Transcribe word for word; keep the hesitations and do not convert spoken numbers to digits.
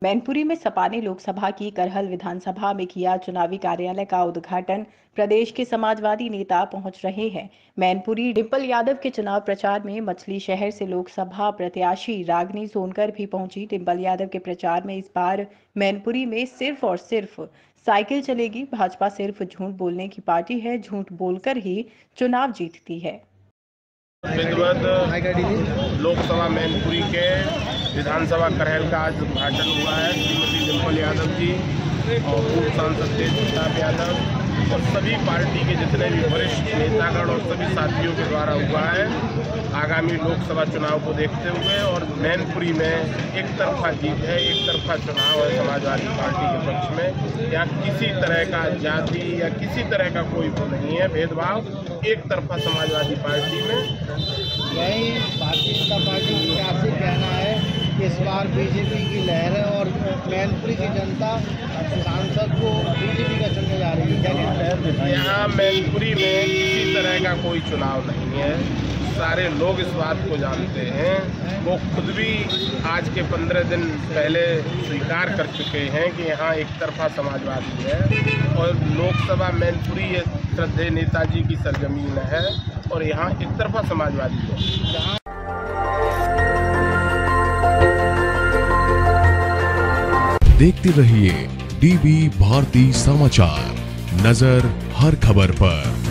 मैनपुरी में सपा ने लोकसभा की करहल विधानसभा में किया चुनावी कार्यालय का उद्घाटन। प्रदेश के समाजवादी नेता पहुंच रहे हैं। मैनपुरी डिंपल यादव के चुनाव प्रचार में मछली शहर से लोकसभा प्रत्याशी रागिनी सोनकर भी पहुंची। डिंपल यादव के प्रचार में इस बार मैनपुरी में सिर्फ और सिर्फ साइकिल चलेगी। भाजपा सिर्फ झूठ बोलने की पार्टी है, झूठ बोलकर ही चुनाव जीतती है। लोकसभा मैनपुरी के विधानसभा करहल का आज उद्घाटन हुआ है। श्रीमती डिंपल यादव जी और पूर्व सांसद तेज प्रताप यादव और सभी पार्टी के जितने भी वरिष्ठ नेतागण और सभी साथियों के द्वारा हुआ है। आगामी लोकसभा चुनाव को देखते हुए और मैनपुरी में एक तरफा जीत है, एक तरफा चुनाव है समाजवादी पार्टी के पक्ष में। यहाँ किसी तरह का जाति या किसी तरह का कोई वो नहीं है भेदभाव, एक तरफा समाजवादी पार्टी में। यही भारतीय जनता पार्टी का आपसे कहना है कि इस बार बीजेपी की लहर है और मैनपुरी की जनता सांसद को बीजेपी का चुनने जा रही है। यहाँ मैनपुरी में किसी तरह का कोई चुनाव नहीं है। सारे लोग इस बात को जानते हैं। वो खुद भी आज के पंद्रह दिन पहले स्वीकार कर चुके हैं कि यहाँ एक तरफा समाजवादी है और लोकसभा मैनपुरी श्रद्धेय नेताजी की सरजमीन है और यहाँ एक तरफा समाजवादी है। देखते रहिए डीवी भारती समाचार, नजर हर खबर पर।